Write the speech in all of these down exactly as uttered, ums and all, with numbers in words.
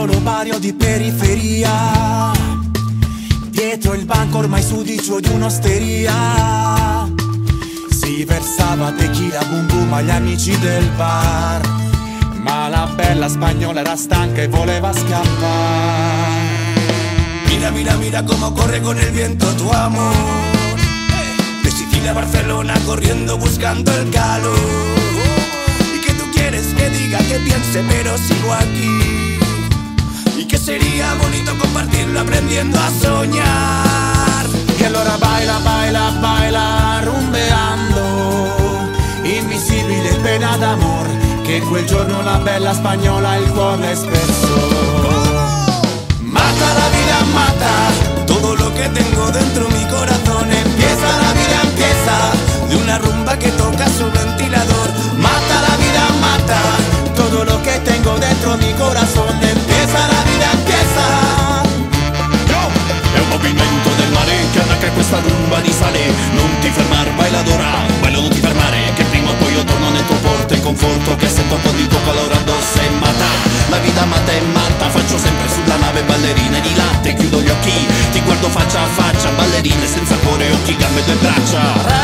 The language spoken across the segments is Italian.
piccolo barrio di periferia, dietro il banco ormai sudicio di un'osteria, si versava tequila bum bum agli amici del bar, ma la bella spagnola era stanca e voleva scappare. Mira, mira, mira cómo corre con el viento tu amor, de Sicilia a Barcelona corriendo buscando el calor. Y que tú quieres que diga, que piense, pero sigo aquí. Y que sería bonito compartirlo aprendiendo a soñar. Y allora baila, baila, baila rumbeando, invisibile pena d'amor, che quel giorno la bella spagnola il cuore le spezzò. Mata la vida, mata todo lo que tengo dentro mi corazón. Empieza la vida, empieza de una rumba que toca su ventilador. Mata la vida, mata todo lo que tengo dentro mi corazón. Empieza la vida, empieza. Yo. È un movimento del mare che arranca questa rumba di sale. Non ti fermar, bailadora, bailo non ti fermare, che prima o poi io torno nel tuo porto e conforto che sento un po' di tuo calore addosso. E mata, la vita mata è matta, faccio sempre sulla nave ballerine di latte, chiudo gli occhi, ti guardo faccia a faccia, ballerine senza cuore, occhi, gambe e due braccia.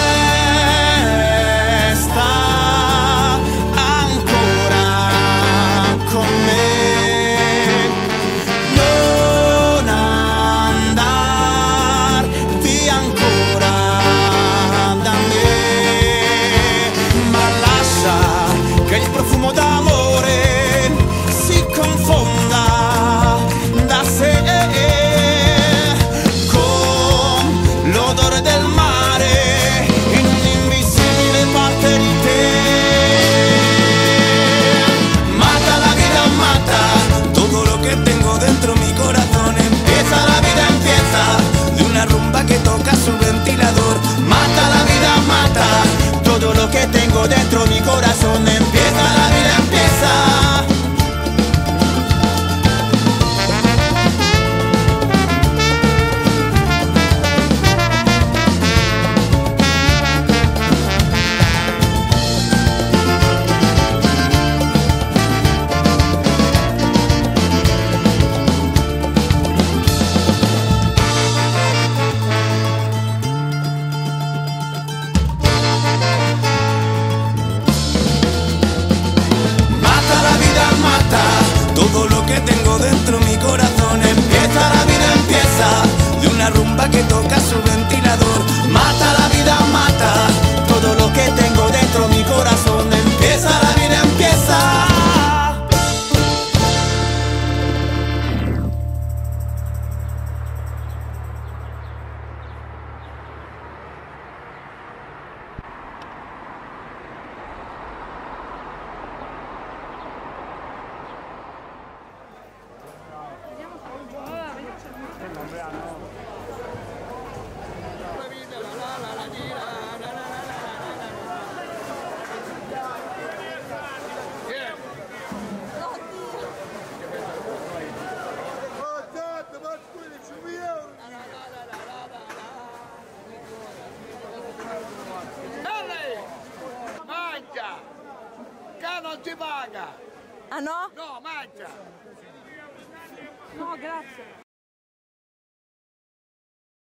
Resta ancora con me, non andar via ancora da me, ma lascia che il profumo d'amore si confonda da sé con l'odore del mare in un'invisibile parte di te. Mata la vida, mata todo lo que tengo dentro mi corazón. Empieza la vida, empieza de una rumba que toca su ventilador. Mata la vida, mata Todo lo que tengo dentro mi corazón. Empieza la vida, empieza. todo lo que tengo dentro mi corazón. Empieza la vida, empieza de una rumba que toca su ventilador. Mata la vida, mata Todo lo que tengo dentro mi corazón. empieza la vida, empieza. Che non ti paga! Ah no? No, mangia! No, grazie.